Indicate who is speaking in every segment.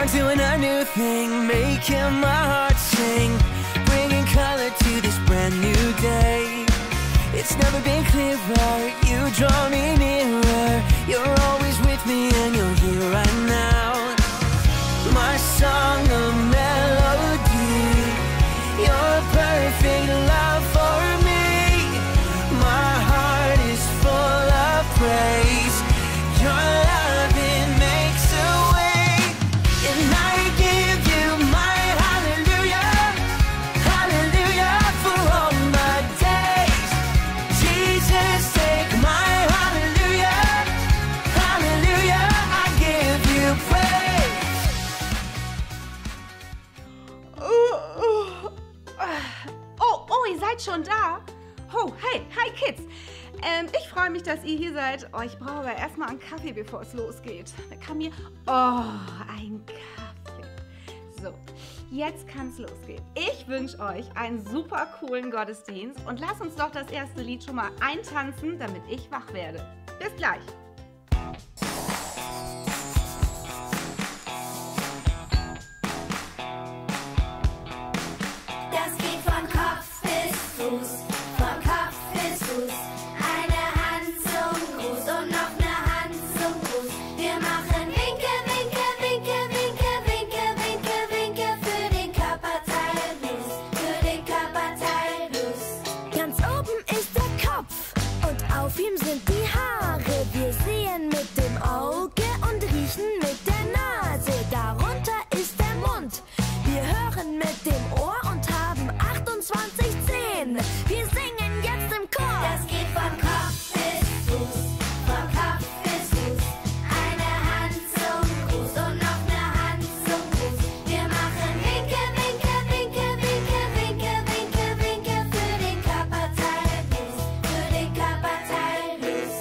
Speaker 1: doing a new thing, making my heart sing, bringing color to this brand new day. It's never been clearer, you draw me nearer. You're always with me and you're here right now. My song, a melody, you're perfect love for me. My heart is full of praise. Your love, it makes a way. And I give you my hallelujah, hallelujah for all my days. Jesus, take my hallelujah, hallelujah, I give you praise.
Speaker 2: Oh, ihr seid schon da? Oh, hey, hi Kids. Ich freue mich, dass ihr hier seid. Oh, ich brauche aber erstmal einen Kaffee, bevor es losgeht. Da kann mir... Oh, ein Kaffee. So, jetzt kann es losgehen. Ich wünsche euch einen super coolen Gottesdienst und lasst uns doch das erste Lied schon mal eintanzen, damit ich wach werde. Bis gleich.
Speaker 3: Das geht von Kopf bis Fuß, von Kopf bis Fuß. Eine Hand zum Gruß und noch eine Hand zum Gruß. Wir machen Winke, Winke, Winke, Winke, Winke, Winke, Winke für den Körperteil Blues, für den Körperteil Blues.
Speaker 4: Ganz oben ist der Kopf und auf ihm sind die Haare. Wir sehen mit dem Auge und riechen mit der Nase. Darunter ist der Mund. Wir hören mit dem Ohr und haben 28 Zähne. Wir singen jetzt im Chor.
Speaker 3: Das geht von Kopf bis Fuß, von Kopf bis Fuß. Eine Hand zum Gruß und noch eine Hand zum Gruß. Wir machen Winke, Winke, Winke, Winke, Winke, Winke, Winke für den Körperteil Blues, für den Körperteil Blues.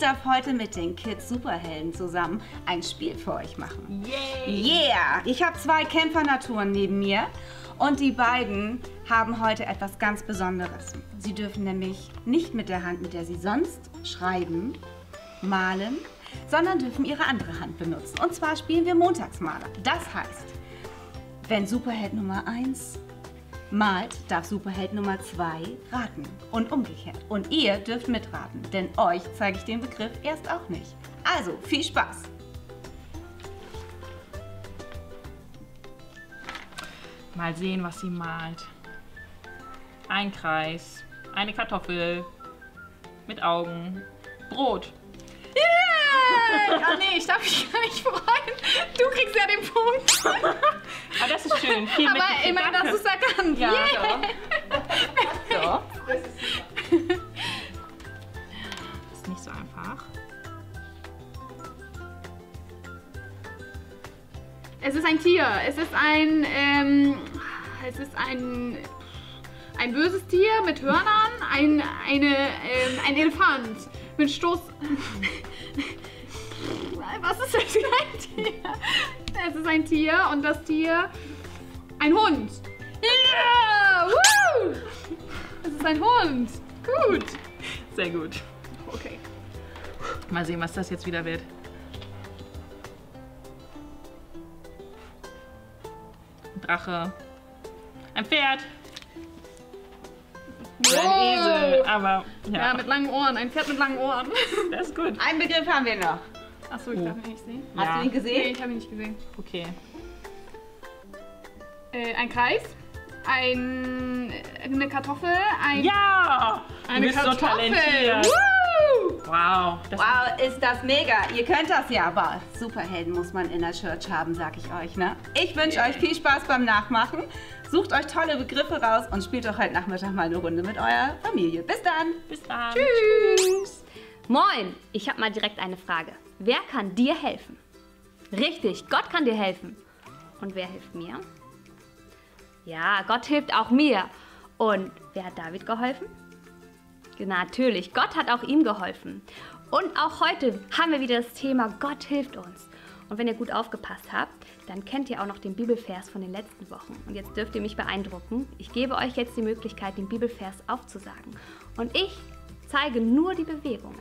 Speaker 2: darf heute mit den Kids Superhelden zusammen ein Spiel für euch machen.
Speaker 5: Yay!
Speaker 2: Yeah! Ich habe 2 Kämpfernaturen neben mir und die beiden haben heute etwas ganz Besonderes. Sie dürfen nämlich nicht mit der Hand, mit der sie sonst schreiben, malen, sondern dürfen ihre andere Hand benutzen. Und zwar spielen wir Montagsmaler. Das heißt, wenn Superheld Nummer 1 malt, darf Superheld Nummer 2 raten und umgekehrt. Und ihr dürft mitraten, denn euch zeige ich den Begriff erst auch nicht. Also, viel Spaß!
Speaker 5: Mal sehen, was sie malt. Ein Kreis, eine Kartoffel mit Augen, Brot.
Speaker 2: Oh nee, ich darf mich gar nicht freuen. Du kriegst ja den Punkt.
Speaker 5: Aber das ist schön. Viel
Speaker 2: Aber
Speaker 5: mitgekriegt,
Speaker 2: immerhin
Speaker 5: danke.
Speaker 2: hast du es erkannt.
Speaker 5: Ja,
Speaker 2: Yeah.
Speaker 5: so. Ist nicht so einfach.
Speaker 6: Es ist ein Tier. Es ist ein böses Tier mit Hörnern. Ein Elefant mit Stoß. Was ist das für ein Tier? Es ist ein Tier und das Tier ein Hund. Ja! Woo! Es ist ein Hund. Gut.
Speaker 5: Sehr gut.
Speaker 6: Okay.
Speaker 5: Mal sehen, was das jetzt wieder wird. Ein Drache. Ein Pferd. Oder ein Esel. Aber
Speaker 6: Ja, mit langen Ohren. Ein Pferd mit langen Ohren.
Speaker 5: das ist gut.
Speaker 2: Einen Begriff haben wir noch.
Speaker 6: Achso, ich darf ihn nicht sehen.
Speaker 2: Hast
Speaker 5: Ja.
Speaker 2: du ihn
Speaker 6: Nee,
Speaker 2: gesehen?
Speaker 6: ich habe ihn nicht gesehen.
Speaker 5: Okay.
Speaker 6: Ein Kreis. Eine Kartoffel.
Speaker 5: Ja! Du
Speaker 6: Eine
Speaker 5: bist so
Speaker 6: Kartoffel.
Speaker 5: talentiert.
Speaker 6: Woo!
Speaker 5: Wow. Das
Speaker 2: Wow, ist das mega. Ihr könnt das ja, aber Superhelden muss man in der Church haben, sag ich euch, ne? Ich wünsche euch viel Spaß beim Nachmachen. Sucht euch tolle Begriffe raus und spielt doch heute Nachmittag mal eine Runde mit eurer Familie. Bis dann.
Speaker 5: Bis dann.
Speaker 6: Tschüss.
Speaker 7: Moin, ich habe mal direkt eine Frage. Wer kann dir helfen? Richtig, Gott kann dir helfen. Und wer hilft mir? Ja, Gott hilft auch mir. Und wer hat David geholfen? Natürlich, Gott hat auch ihm geholfen. Und auch heute haben wir wieder das Thema Gott hilft uns. Und wenn ihr gut aufgepasst habt, dann kennt ihr auch noch den Bibelvers von den letzten Wochen. Und jetzt dürft ihr mich beeindrucken. Ich gebe euch jetzt die Möglichkeit, den Bibelvers aufzusagen. Und ich zeige nur die Bewegungen.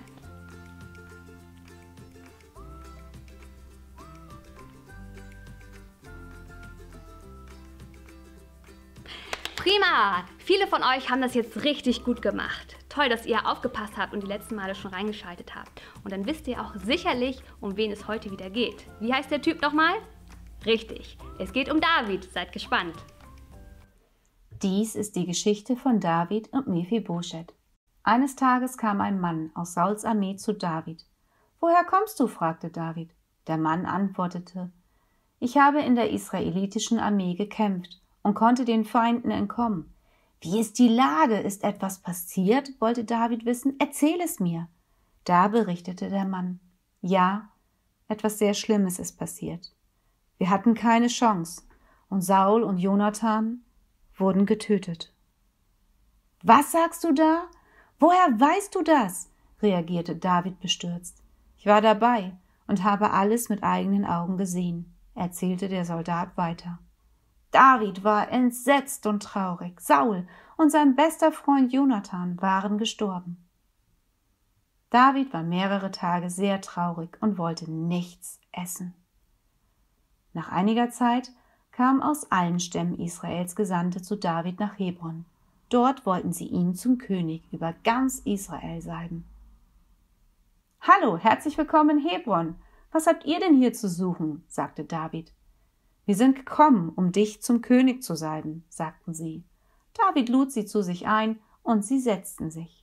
Speaker 7: Prima! Viele von euch haben das jetzt richtig gut gemacht. Toll, dass ihr aufgepasst habt und die letzten Male schon reingeschaltet habt. Und dann wisst ihr auch sicherlich, um wen es heute wieder geht. Wie heißt der Typ nochmal? Richtig, es geht um David. Seid gespannt.
Speaker 8: Dies ist die Geschichte von David und Mephibosheth. Eines Tages kam ein Mann aus Sauls Armee zu David. »Woher kommst du?« fragte David. Der Mann antwortete, »Ich habe in der israelitischen Armee gekämpft und konnte den Feinden entkommen.« »Wie ist die Lage? Ist etwas passiert?« wollte David wissen. »Erzähl es mir.« Da berichtete der Mann, »Ja, etwas sehr Schlimmes ist passiert. Wir hatten keine Chance und Saul und Jonathan wurden getötet.« »Was sagst du da? Woher weißt du das?« reagierte David bestürzt. »Ich war dabei und habe alles mit eigenen Augen gesehen«, erzählte der Soldat weiter. David war entsetzt und traurig. Saul und sein bester Freund Jonathan waren gestorben. David war mehrere Tage sehr traurig und wollte nichts essen. Nach einiger Zeit kamen aus allen Stämmen Israels Gesandte zu David nach Hebron. Dort wollten sie ihn zum König über ganz Israel salben. »Hallo, herzlich willkommen in Hebron. Was habt ihr denn hier zu suchen?« sagte David. »Wir sind gekommen, um dich zum König zu salben«, sagten sie. David lud sie zu sich ein, und sie setzten sich.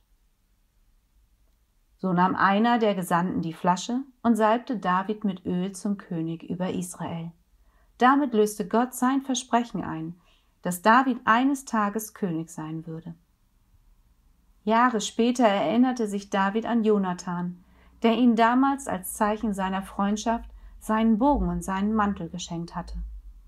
Speaker 8: So nahm einer der Gesandten die Flasche und salbte David mit Öl zum König über Israel. Damit löste Gott sein Versprechen ein, dass David eines Tages König sein würde. Jahre später erinnerte sich David an Jonathan, der ihm damals als Zeichen seiner Freundschaft seinen Bogen und seinen Mantel geschenkt hatte.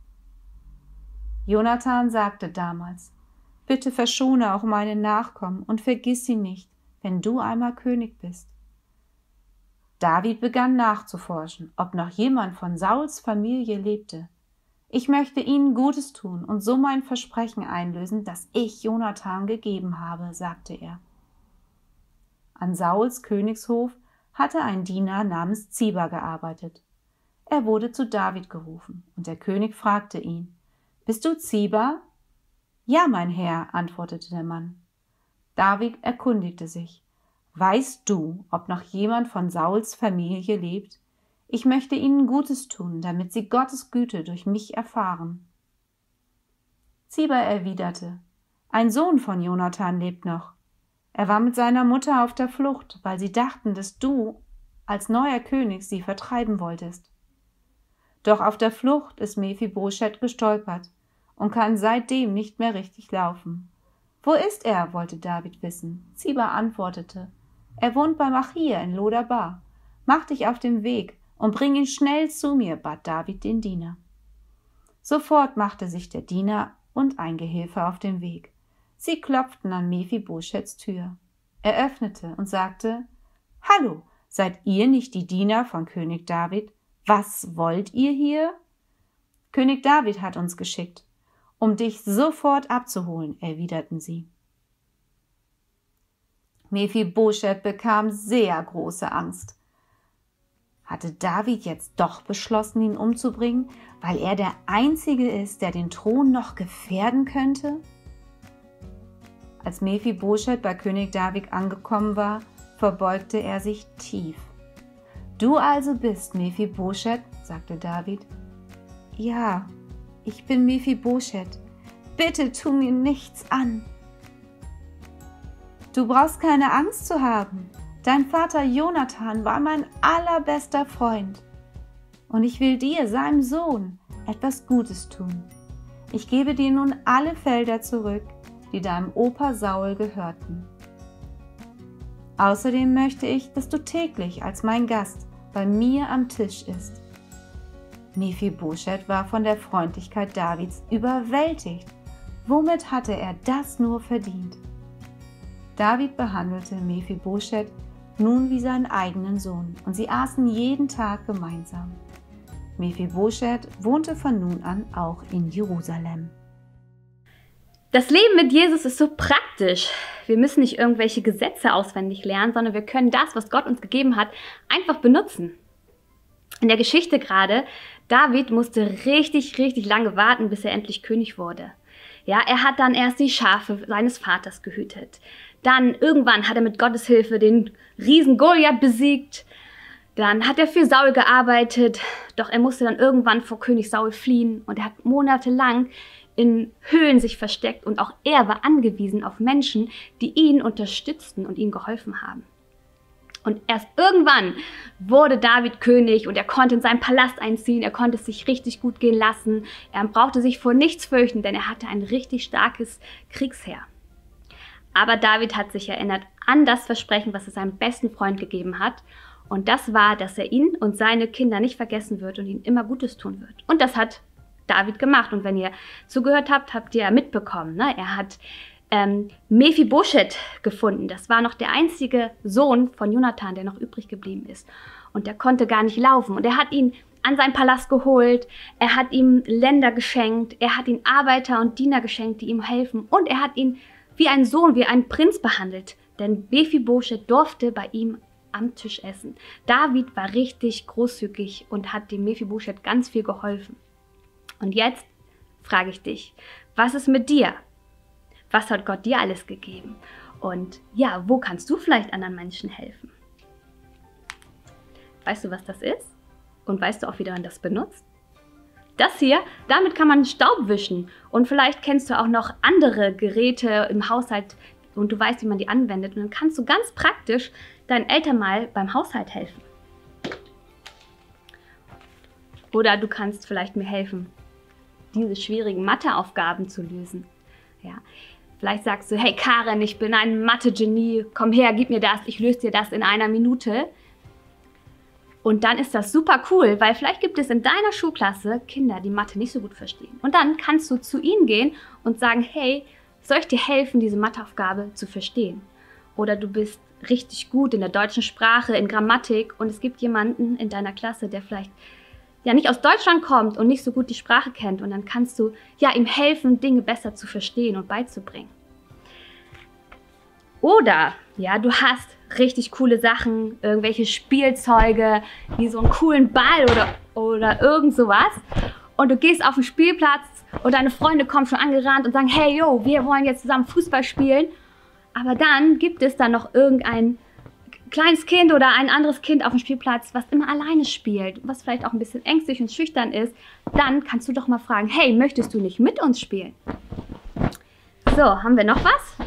Speaker 8: Jonathan sagte damals, »Bitte verschone auch meine Nachkommen und vergiss sie nicht, wenn du einmal König bist.« David begann nachzuforschen, ob noch jemand von Sauls Familie lebte. »Ich möchte ihnen Gutes tun und so mein Versprechen einlösen, das ich Jonathan gegeben habe«, sagte er. An Sauls Königshof hatte ein Diener namens Ziba gearbeitet. Er wurde zu David gerufen, und der König fragte ihn: »Bist du Ziba?« »Ja, mein Herr«, antwortete der Mann. David erkundigte sich: »Weißt du, ob noch jemand von Sauls Familie lebt? Ich möchte ihnen Gutes tun, damit sie Gottes Güte durch mich erfahren.« Ziba erwiderte: »Ein Sohn von Jonathan lebt noch. Er war mit seiner Mutter auf der Flucht, weil sie dachten, dass du als neuer König sie vertreiben wolltest. Doch auf der Flucht ist Mephibosheth gestolpert und kann seitdem nicht mehr richtig laufen.« »Wo ist er?« wollte David wissen. Ziba antwortete: »Er wohnt bei Machir in Lodabar. Mach dich auf den Weg und bring ihn schnell zu mir«, bat David den Diener. Sofort machte sich der Diener und ein Gehilfe auf den Weg. Sie klopften an Mephibosheths Tür. Er öffnete und sagte: »Hallo, seid ihr nicht die Diener von König David? Was wollt ihr hier?« »König David hat uns geschickt, um dich sofort abzuholen«, erwiderten sie. Mephibosheth bekam sehr große Angst. Hatte David jetzt doch beschlossen, ihn umzubringen, weil er der Einzige ist, der den Thron noch gefährden könnte? Als Mephibosheth bei König David angekommen war, verbeugte er sich tief. »Du also bist Mephibosheth«, sagte David. »Ja, ich bin Mephibosheth. Bitte tu mir nichts an.« »Du brauchst keine Angst zu haben. Dein Vater Jonathan war mein allerbester Freund. Und ich will dir, seinem Sohn, etwas Gutes tun. Ich gebe dir nun alle Felder zurück, die deinem Opa Saul gehörten. Außerdem möchte ich, dass du täglich als mein Gast bei mir am Tisch isst.« Mephibosheth war von der Freundlichkeit Davids überwältigt. Womit hatte er das nur verdient? David behandelte Mephibosheth nun wie seinen eigenen Sohn, und sie aßen jeden Tag gemeinsam. Mephibosheth wohnte von nun an auch in Jerusalem.
Speaker 7: Das Leben mit Jesus ist so praktisch. Wir müssen nicht irgendwelche Gesetze auswendig lernen, sondern wir können das, was Gott uns gegeben hat, einfach benutzen. In der Geschichte gerade, David musste richtig lange warten, bis er endlich König wurde. Ja, er hat dann erst die Schafe seines Vaters gehütet. Dann irgendwann hat er mit Gottes Hilfe den Riesen Goliath besiegt. Dann hat er für Saul gearbeitet, doch er musste dann irgendwann vor König Saul fliehen und er hat monatelang in Höhlen sich versteckt und auch er war angewiesen auf Menschen, die ihn unterstützten und ihm geholfen haben. Und erst irgendwann wurde David König und er konnte in seinen Palast einziehen, er konnte es sich richtig gut gehen lassen, er brauchte sich vor nichts fürchten, denn er hatte ein richtig starkes Kriegsheer. Aber David hat sich erinnert an das Versprechen, was er seinem besten Freund gegeben hat. Und das war, dass er ihn und seine Kinder nicht vergessen wird und ihnen immer Gutes tun wird. Und das hat David gemacht. Und wenn ihr zugehört habt, habt ihr mitbekommen, ne? Er hat Mephibosheth gefunden. Das war noch der einzige Sohn von Jonathan, der noch übrig geblieben ist. Und der konnte gar nicht laufen. Und er hat ihn an seinen Palast geholt. Er hat ihm Länder geschenkt. Er hat ihm Arbeiter und Diener geschenkt, die ihm helfen. Und er hat ihn wie ein Sohn, wie einen Prinz behandelt. Denn Mephibosheth durfte bei ihm am Tisch essen. David war richtig großzügig und hat dem Mephibosheth ganz viel geholfen. Und jetzt frage ich dich, was ist mit dir? Was hat Gott dir alles gegeben? Und ja, wo kannst du vielleicht anderen Menschen helfen? Weißt du, was das ist? Und weißt du auch, wie man das benutzt? Das hier, damit kann man Staub wischen. Und vielleicht kennst du auch noch andere Geräte im Haushalt und du weißt, wie man die anwendet. Und dann kannst du ganz praktisch deinen Eltern mal beim Haushalt helfen. Oder du kannst vielleicht mir helfen, diese schwierigen Matheaufgaben zu lösen. Ja. Vielleicht sagst du, hey Karen, ich bin ein Mathe-Genie, komm her, gib mir das, ich löse dir das in 1 Minute. Und dann ist das super cool, weil vielleicht gibt es in deiner Schulklasse Kinder, die Mathe nicht so gut verstehen. Und dann kannst du zu ihnen gehen und sagen, hey, soll ich dir helfen, diese Matheaufgabe zu verstehen? Oder du bist richtig gut in der deutschen Sprache, in Grammatik und es gibt jemanden in deiner Klasse, der vielleicht ja nicht aus Deutschland kommt und nicht so gut die Sprache kennt und dann kannst du ja ihm helfen, Dinge besser zu verstehen und beizubringen. Oder ja, du hast richtig coole Sachen, irgendwelche Spielzeuge, wie so einen coolen Ball oder irgend sowas und du gehst auf den Spielplatz und deine Freunde kommen schon angerannt und sagen, hey, yo, wir wollen jetzt zusammen Fußball spielen. Aber dann gibt es da noch irgendein kleines Kind oder ein anderes Kind auf dem Spielplatz, was immer alleine spielt, was vielleicht auch ein bisschen ängstlich und schüchtern ist. Dann kannst du doch mal fragen, hey, möchtest du nicht mit uns spielen? So, haben wir noch was?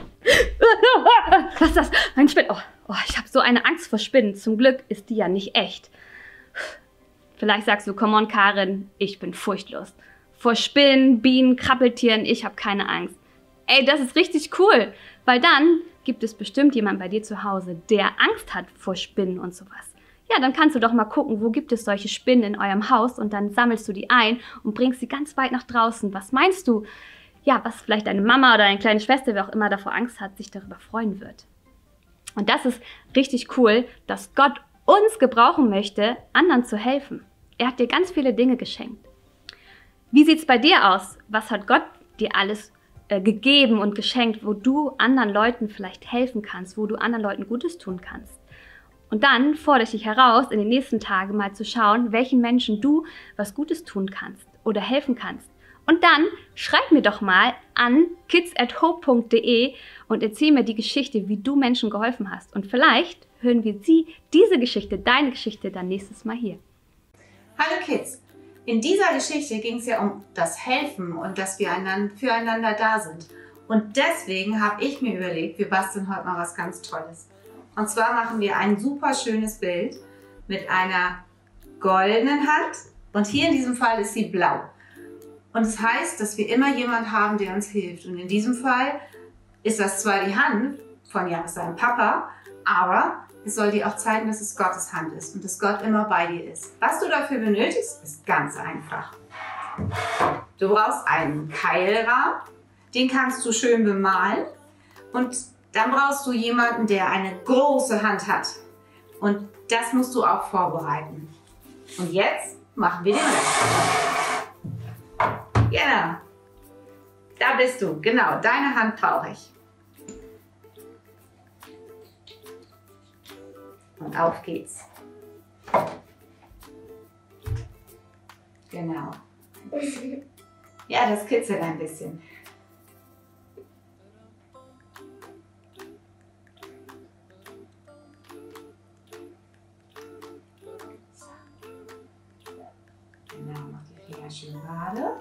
Speaker 7: Was ist das? Ein Spinnen. Oh, ich habe so eine Angst vor Spinnen. Zum Glück ist die ja nicht echt. Vielleicht sagst du, come on, Karin, ich bin furchtlos. Vor Spinnen, Bienen, Krabbeltieren, ich habe keine Angst. Ey, das ist richtig cool, weil dann gibt es bestimmt jemanden bei dir zu Hause, der Angst hat vor Spinnen und sowas. Ja, dann kannst du doch mal gucken, wo gibt es solche Spinnen in eurem Haus und dann sammelst du die ein und bringst sie ganz weit nach draußen. Was meinst du? Ja, was vielleicht deine Mama oder deine kleine Schwester, wer auch immer davor Angst hat, sich darüber freuen wird. Und das ist richtig cool, dass Gott uns gebrauchen möchte, anderen zu helfen. Er hat dir ganz viele Dinge geschenkt. Wie sieht es bei dir aus? Was hat Gott dir alles gegeben und geschenkt, wo du anderen Leuten vielleicht helfen kannst, wo du anderen Leuten Gutes tun kannst? Und dann fordere ich dich heraus, in den nächsten Tagen mal zu schauen, welchen Menschen du was Gutes tun kannst oder helfen kannst. Und dann schreib mir doch mal an kids@hope.de und erzähl mir die Geschichte, wie du Menschen geholfen hast. Und vielleicht hören wir diese Geschichte, deine Geschichte, dann nächstes Mal hier.
Speaker 8: Hallo Kids! In dieser Geschichte ging es ja um das Helfen und dass wir füreinander da sind. Und deswegen habe ich mir überlegt, wir basteln heute mal was ganz Tolles. Und zwar machen wir ein super schönes Bild mit einer goldenen Hand und hier in diesem Fall ist sie blau. Und das heißt, dass wir immer jemanden haben, der uns hilft. Und in diesem Fall ist das zwar die Hand von seinem Papa, aber es soll dir auch zeigen, dass es Gottes Hand ist und dass Gott immer bei dir ist. Was du dafür benötigst, ist ganz einfach. Du brauchst einen Keilrahmen, den kannst du schön bemalen und dann brauchst du jemanden, der eine große Hand hat. Und das musst du auch vorbereiten. Und jetzt machen wir den Rest. Genau. Da bist du. Genau, deine Hand brauche ich. Und auf geht's. Genau. Ja, das kitzelt ein bisschen. Genau, mach die Finger schön gerade.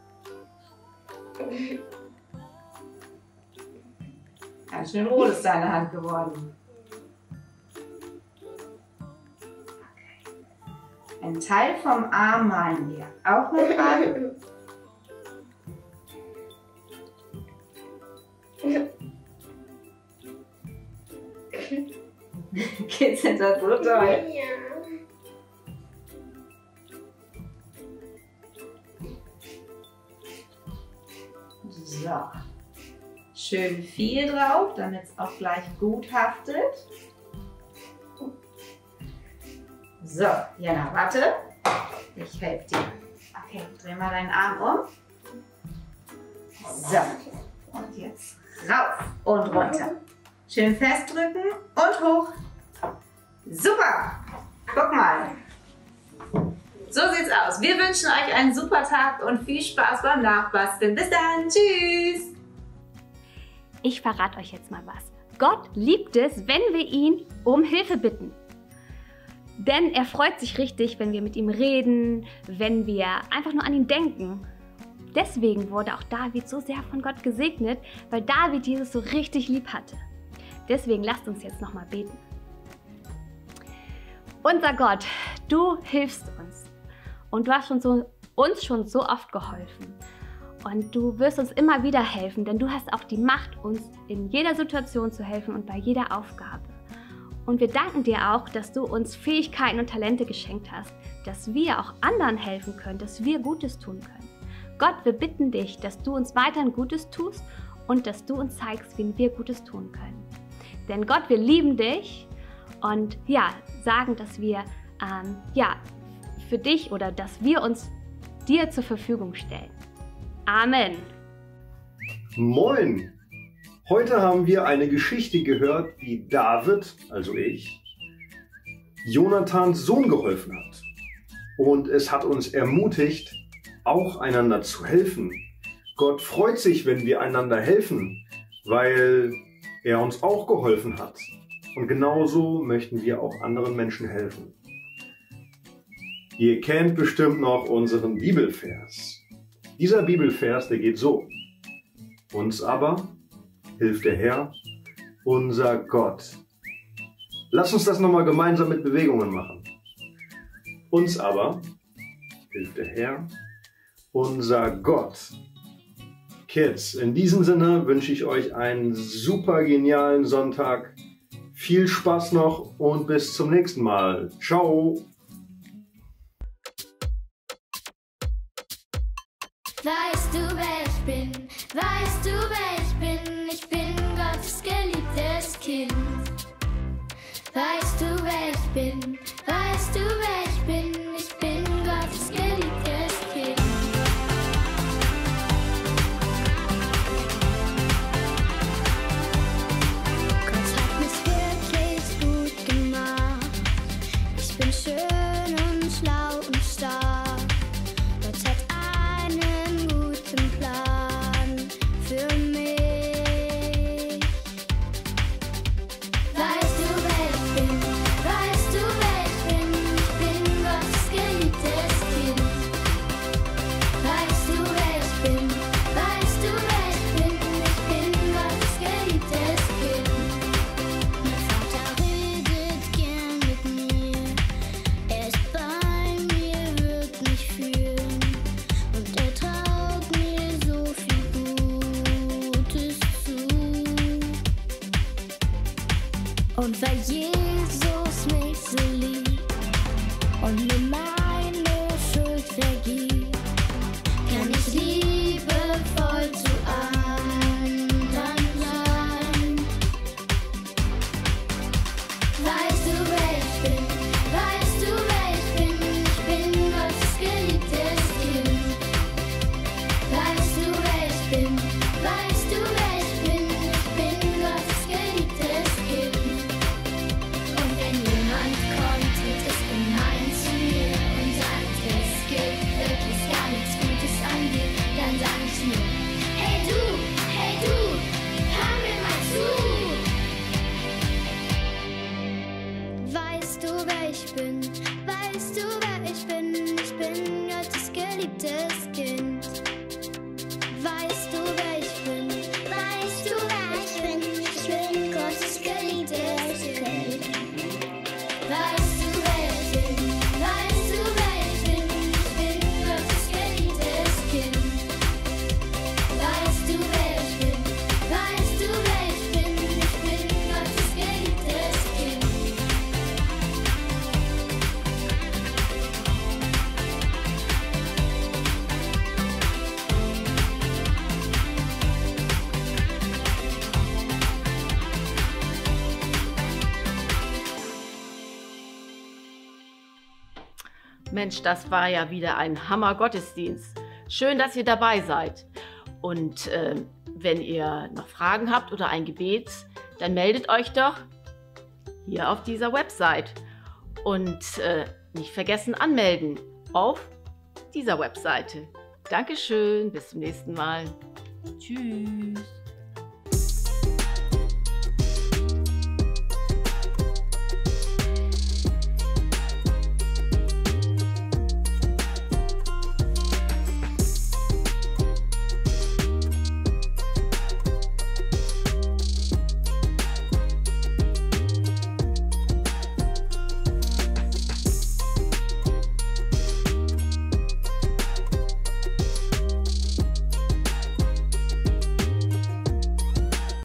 Speaker 8: Ganz schön rot ist deine Hand geworden. Ein Teil vom Arm malen wir auch mit an. Kids sind das so toll. So. Schön viel drauf, damit es auch gleich gut haftet. So, Jana, warte. Ich helfe dir. Okay, dreh mal deinen Arm um. So, und jetzt rauf und runter. Schön festdrücken und hoch. Super. Guck mal. So sieht's aus. Wir wünschen euch einen super Tag und viel Spaß beim Nachbasteln. Bis dann. Tschüss.
Speaker 7: Ich verrate euch jetzt mal was. Gott liebt es, wenn wir ihn um Hilfe bitten. Denn er freut sich richtig, wenn wir mit ihm reden, wenn wir einfach nur an ihn denken. Deswegen wurde auch David so sehr von Gott gesegnet, weil David Jesus so richtig lieb hatte. Deswegen lasst uns jetzt nochmal beten. Unser Gott, du hilfst uns und du hast uns schon so oft geholfen. Und du wirst uns immer wieder helfen, denn du hast auch die Macht, uns in jeder Situation zu helfen und bei jeder Aufgabe. Und wir danken dir auch, dass du uns Fähigkeiten und Talente geschenkt hast, dass wir auch anderen helfen können, dass wir Gutes tun können. Gott, wir bitten dich, dass du uns weiterhin Gutes tust und dass du uns zeigst, wie wir Gutes tun können. Denn Gott, wir lieben dich und ja, sagen, dass wir für dich oder dass wir uns dir zur Verfügung stellen. Amen.
Speaker 9: Moin! Heute haben wir eine Geschichte gehört, wie David, also ich, Jonathans Sohn geholfen hat. Und es hat uns ermutigt, auch einander zu helfen. Gott freut sich, wenn wir einander helfen, weil er uns auch geholfen hat. Und genauso möchten wir auch anderen Menschen helfen. Ihr kennt bestimmt noch unseren Bibelvers. Dieser Bibelvers, der geht so. Uns aber hilft der Herr, unser Gott. Lass uns das nochmal gemeinsam mit Bewegungen machen. Uns aber hilft der Herr, unser Gott. Kids, in diesem Sinne wünsche ich euch einen super genialen Sonntag. Viel Spaß noch und bis zum nächsten Mal. Ciao!
Speaker 3: Weißt du, wer ich bin? Weißt du, wer ich bin? Ich bin Gottes geliebtes Kind. Weißt du, wer ich bin? Weißt du, wer ich bin? Ich bin Gottes geliebtes Kind. Gott hat mich wirklich gut gemacht. Ich bin schön und schlau und stark. Gott hat einen guten Plan für mich. Weißt du, wer ich bin? Weißt du, wer ich bin? Ich bin Gottes geliebtes Kind. Weißt du, wer ich bin? Weißt du, wer ich bin? Ich bin Gottes geliebtes Kind. Mein Vater redet gern mit mir. Er ist bei mir, wird mich führen. Und er traut mir so viel Gutes zu. Und weil Jesus mich so liebt und mir meine Schuld vergibt, kann ich liebevoll zu anderen sein. Weißt du, wer ich bin? Weißt du, wer ich bin? Ich bin Gottes geliebtes Kind. Weißt du, wer ich bin? Weißt du, wer ich bin? Ich bin Gottes geliebtes Kind. Und wenn jemand kommt mit es gemein zu mir und sagt, es gibt wirklich gar nichts Gutes an dir, dann sag ich nur, hey du, hör mir mal zu. Weißt du, wer ich bin? Weißt du, wer ich bin? Ich bin Gottes geliebtes Kind. Weißt du, wer ich bin? Weißt du, wer ich bin? Ich bin Gottes geliebtes Kind. Weißt du, wer ich bin? Weißt du, wer ich bin? Ich bin Gottes geliebtes Kind. Weißt du, wer ich bin? Weißt du, wer ich bin? Ich bin Gottes geliebtes Kind.
Speaker 5: Mensch, das war ja wieder ein Hammer-Gottesdienst. Schön, dass ihr dabei seid. Und wenn ihr noch Fragen habt oder ein Gebet, dann meldet euch doch hier auf dieser Website. Und nicht vergessen anmelden auf dieser Webseite. Dankeschön, bis zum nächsten Mal. Tschüss.